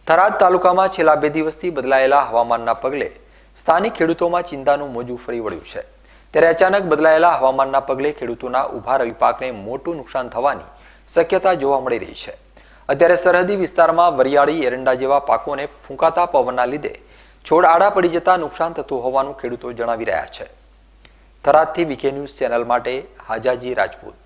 થરાદ તાલુકામાં છેલ્લા 2 દિવસથી બદલાયેલા હવામાનના પગલે સ્થાનિક ખેડૂતોમાં ચિંતાનું મોજું ફરી વળ્યું છે। ત્યારે અચાનક બદલાયેલા હવામાનના પગલે ખેડૂતોના ઊભા રવિ પાકને મોટું નુકસાન થવાની શક્યતા જોવા મળી રહી છે। અત્યારે સરહદી વિસ્તારમાં વરિયાળી, એરંડા જેવા પાકોને ફૂંકાતા પવનના લીધે છોડ આડા પડી જતા નુકસાન થતું હોવાનું ખેડૂતો જણાવી રહ્યા છે। થરાદથી વીકે ન્યૂઝ ચેનલ માટે હાજાજી રાજપૂત।